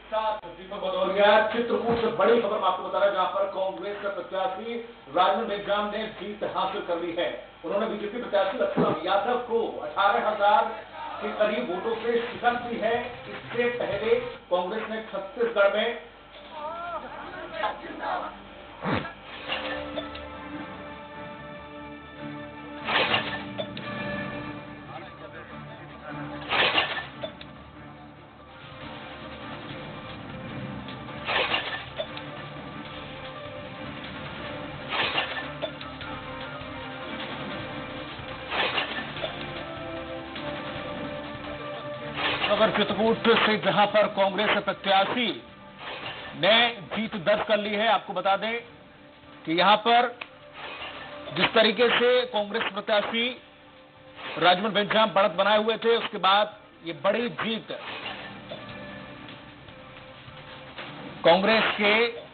साथ दीपक भदौरिया। चित्रकूट से बड़ी खबर मैं आपको बता रहा हूं, जहां पर कांग्रेस का प्रत्याशी राजमन बेंजाम ने जीत हासिल कर ली है। उन्होंने बीजेपी प्रत्याशी लक्ष्मण यादव को 18,000 के करीब वोटों से शिकस्त दी है। इससे पहले कांग्रेस ने छत्तीसगढ़ में खबर चित्रकूट से, जहां पर कांग्रेस प्रत्याशी ने जीत दर्ज कर ली है। आपको बता दें कि यहां पर जिस तरीके से कांग्रेस प्रत्याशी राजमन बेंजाम बढ़त बनाए हुए थे, उसके बाद ये बड़ी जीत कांग्रेस के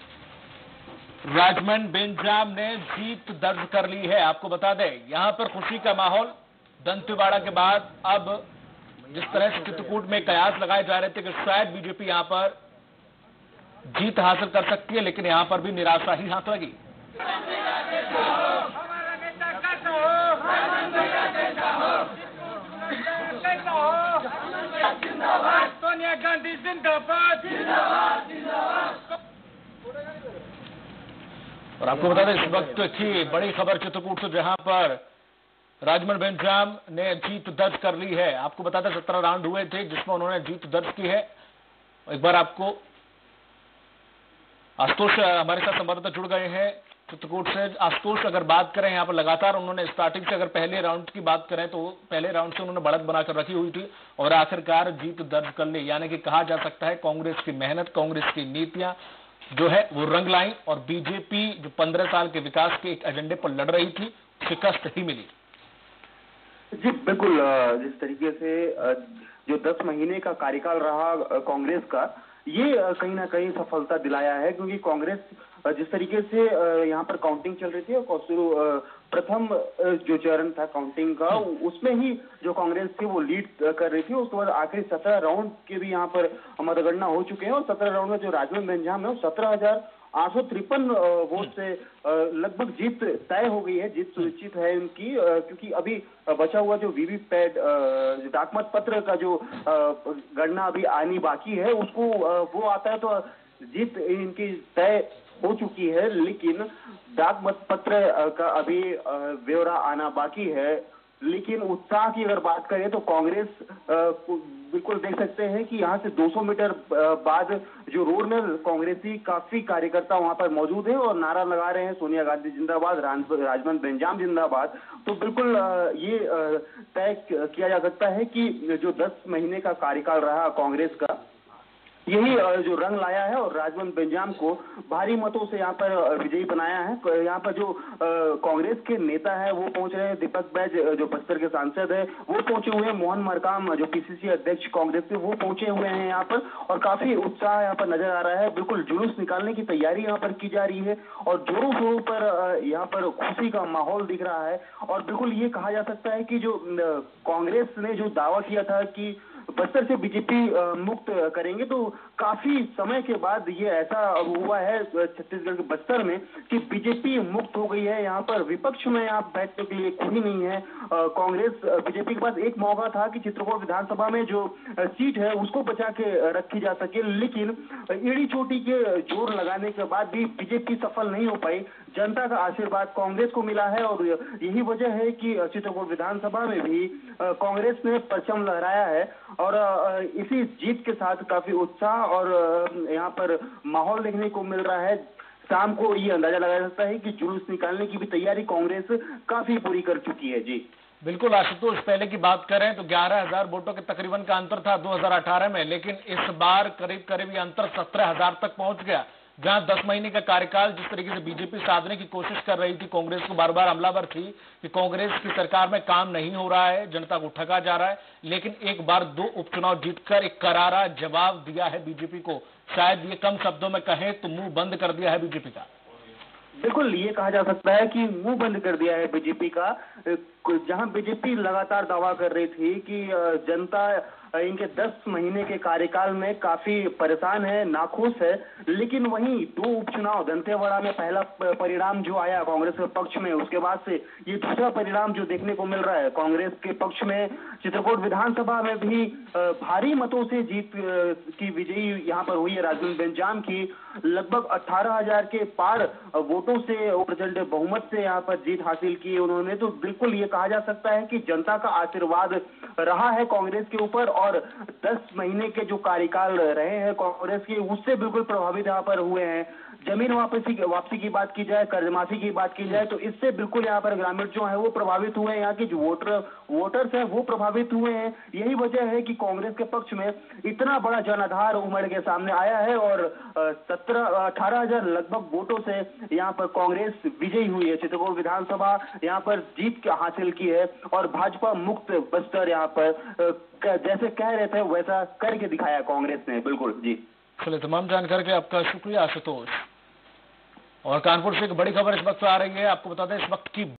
राजमन बेंजाम ने जीत दर्ज कर ली है। आपको बता दें यहां पर खुशी का माहौल। दंतेवाड़ा के बाद अब जिस तरह से चित्रकूट में कयास लगाए जा रहे थे कि शायद बीजेपी यहां पर जीत हासिल कर सकती है, लेकिन यहां पर भी निराशा ही हाथ लगी। सोनिया गांधी जिंदाबाद। और आपको बता दें इस वक्त की बड़ी खबर चित्रकूट से, जहां पर राजमन बेंजाम ने जीत दर्ज कर ली है। आपको बता दें 17 राउंड हुए थे जिसमें उन्होंने जीत दर्ज की है। एक बार आपको आशुतोष हमारे साथ संवाददाता जुड़ गए हैं चित्रकूट से। आशुतोष, अगर बात करें यहाँ पर लगातार उन्होंने स्टार्टिंग से, अगर पहले राउंड की बात करें तो पहले राउंड से उन्होंने बढ़त बनाकर रखी हुई थी और आखिरकार जीत दर्ज कर ली। यानी कि कहा जा सकता है कांग्रेस की मेहनत, कांग्रेस की नीतियां जो है वो रंग लाई और बीजेपी जो 15 साल के विकास के एक एजेंडे पर लड़ रही थी, शिकस्त ही मिली। जी बिल्कुल, जिस तरीके से जो 10 महीने का कार्यकाल रहा कांग्रेस का, ये कहीं ना कहीं सफलता दिलाया है, क्योंकि कांग्रेस जिस तरीके से यहाँ पर काउंटिंग चल रही थी और प्रथम जो चरण था काउंटिंग का, उसमें ही जो कांग्रेस थी वो लीड कर रही थी। उसके बाद आखिरी 17 राउंड के भी यहाँ पर मतगणना हो चुके हैं और 17 राउंड में जो राजमन बेंजाम है वो 17,853 वोट से लगभग जीत तय हो गई है, जीत सुनिश्चित है इनकी, क्योंकि अभी बचा हुआ जो वीवीपैट डाकमत पत्र का जो गणना अभी आनी बाकी है, उसको वो आता है तो जीत इनकी तय हो चुकी है। लेकिन डाक मत पत्र का अभी ब्यौरा आना बाकी है। लेकिन उत्साह की अगर बात करें तो कांग्रेस बिल्कुल देख सकते हैं कि यहाँ से 200 मीटर बाद जो रोड में कांग्रेसी काफी कार्यकर्ता वहां पर मौजूद है और नारा लगा रहे हैं सोनिया गांधी जिंदाबाद, राजमन बेंजाम जिंदाबाद। तो बिल्कुल ये तय किया जा सकता है कि जो 10 महीने का कार्यकाल रहा कांग्रेस का, यही जो रंग लाया है और राजमन बेंजाम को भारी मतों से यहाँ पर विजयी बनाया है। यहाँ पर जो कांग्रेस के नेता है वो पहुंच रहे हैं, दीपक बैज जो बस्तर के सांसद है वो पहुंचे हुए हैं, मोहन मरकाम जो पीसीसी अध्यक्ष कांग्रेस के वो पहुंचे हुए हैं यहाँ पर, और काफी उत्साह यहाँ पर नजर आ रहा है। बिल्कुल जुलूस निकालने की तैयारी यहाँ पर की जा रही है और जोरों शोरों पर यहाँ पर खुशी का माहौल दिख रहा है। और बिल्कुल ये कहा जा सकता है कि जो कांग्रेस ने जो दावा किया था कि बस्तर से बीजेपी मुक्त करेंगे, तो काफी समय के बाद ये ऐसा हुआ है छत्तीसगढ़ के बस्तर में कि बीजेपी मुक्त हो गई है। यहाँ पर विपक्ष में यहाँ बैठने के लिए कोई नहीं है। कांग्रेस बीजेपी के पास एक मौका था कि चित्रकूट विधानसभा में जो सीट है उसको बचा के रखी जा सके, लेकिन एड़ी चोटी के जोर लगाने के बाद भी बीजेपी सफल नहीं हो पाई। जनता का आशीर्वाद कांग्रेस को मिला है और यही वजह है कि चित्रकूट विधानसभा में भी कांग्रेस ने परचम लहराया है और इसी जीत के साथ काफी उत्साह और यहाँ पर माहौल देखने को मिल रहा है। शाम को ये अंदाजा लगाया जाता है कि जुलूस निकालने की भी तैयारी कांग्रेस काफी पूरी कर चुकी है। जी बिल्कुल आशुतोष, पहले की बात करें तो 11,000 वोटों के तकरीबन का अंतर था 2018 में, लेकिन इस बार करीब करीब ये अंतर 17,000 तक पहुंच गया। जहां 10 महीने का कार्यकाल जिस तरीके से बीजेपी साधने की कोशिश कर रही थी, कांग्रेस को बार बार हमलावर थी कि कांग्रेस की सरकार में काम नहीं हो रहा है, जनता को ठगा जा रहा है, लेकिन एक बार 2 उपचुनाव जीतकर एक करारा जवाब दिया है बीजेपी को। शायद ये कम शब्दों में कहें तो मुंह बंद कर दिया है बीजेपी का। बिल्कुल ये कहा जा सकता है कि मुंह बंद कर दिया है बीजेपी का। जहां बीजेपी लगातार दावा कर रही थी कि जनता इनके 10 महीने के कार्यकाल में काफी परेशान है, नाखुश है। लेकिन वहीं 2 उपचुनाव दंतेवाड़ा में पहला परिणाम जो आया कांग्रेस के पक्ष में, उसके बाद से ये दूसरा परिणाम जो देखने को मिल रहा है कांग्रेस के पक्ष में। चित्रकूट विधानसभा में भी भारी मतों से जीत की विजयी यहाँ पर हुई है राजवीर बेंजाम की। लगभग 18,000 के पार वोटों से प्रचंड बहुमत से यहाँ पर जीत हासिल की उन्होंने। तो बिल्कुल ये कहा जा सकता है कि जनता का आशीर्वाद रहा है कांग्रेस के ऊपर, और 10 महीने के जो कार्यकाल रहे हैं कांग्रेस के, उससे बिल्कुल प्रभावित यहाँ पर हुए हैं। जमीन वापसी की बात की जाए, कर्ज माफी की बात की जाए, तो इससे बिल्कुल यहाँ पर ग्रामीण जो है वो प्रभावित हुए हैं। यहाँ के जो वोटर्स हैं वो प्रभावित हुए हैं। यही वजह है कि कांग्रेस के पक्ष में इतना बड़ा जनाधार उमड़ के सामने आया है, और 18,000 लगभग वोटों से यहाँ पर कांग्रेस विजयी हुई है। चित्रकूट विधानसभा यहाँ पर जीत हासिल की है, और भाजपा मुक्त बस्तर यहाँ पर जैसे कह रहे थे वैसा करके दिखाया कांग्रेस ने। बिल्कुल जी। चलिए, तमाम जानकारी के आपका शुक्रिया आशुतोष। और कानपुर से एक बड़ी खबर इस वक्त आ रही है, आपको बता दें इस वक्त की